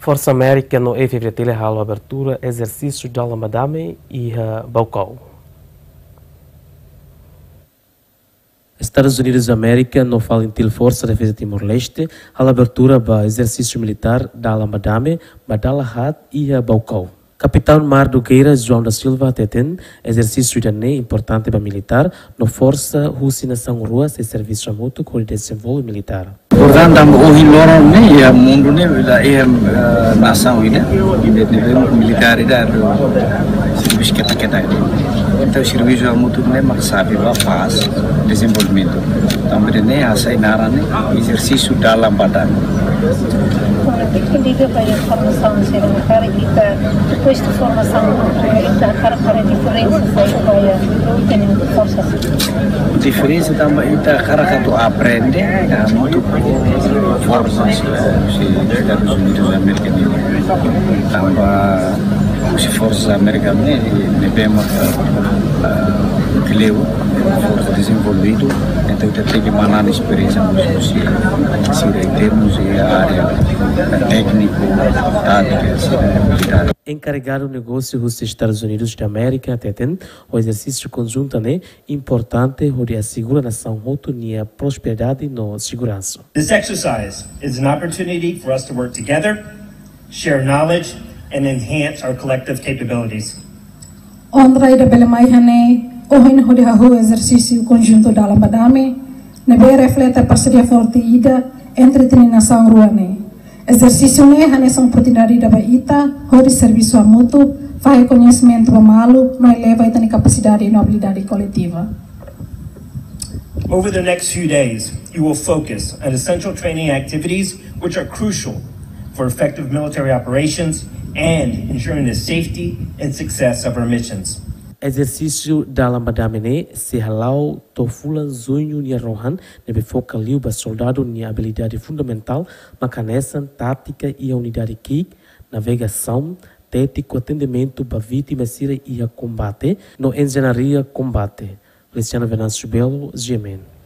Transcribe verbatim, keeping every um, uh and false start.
Força América no E fevereiro halo abertura exercício da Madame e a Baucau. Estados Unidos da América no falentil Força de Defesa Timor-Leste a abertura do exercício militar da Madame, Badalahat e a Baucau. Capitão Mar Dugueira João da Silva Teten, exercício da N E importante para militar, no Força Rússia Nação Rua, se serviço mútuo com o desenvolvimento militar. Portanto, o hiloro ne ya mundo ne ya nação ida, ida militar ida serviço que kita então serviço mútuo ne sabe a paz, desenvolvimento. Também ne asa inara ne exercício dalam badan. Liga para a formação militar e depois de formação militar, para a diferença sai para a força. Diferença também está cara que aprende muito forças se Estados Unidos da América também se forças americanas ne bem leu força desenvolvido então tem que manar experiência se em termos de área técnico tática. Encarregado do negócio dos Estados Unidos da América Teten o exercício conjunto né importante onde assegura a nação autonomia prosperidade no segurança. This exercise is an opportunity for us to work together, share knowledge and enhance our collective capabilities. Ondrai da Belemaihane Ohin hodi hahu exercício conjunto da Madame, nebe reflete a parceria forte ida entre a nação ruane. Exercício ne hane são oportunidade da baita, hodi serviço a mútuo, faz conhecimento a malo, não eleva a capacidade e habilidade coletiva. Over the next few days, you will focus on essential training activities which are crucial for effective military operations and ensuring the safety and success of our missions. Exercício da Madame se halau tofulan zunho ni rohan nebe foca liu ba soldado ni habilidade fundamental macanesan tática e a unidade ki navegação tético atendimento ba vítima sira e a combate no engenharia combate. Luciano Venâncio Belo, G M N.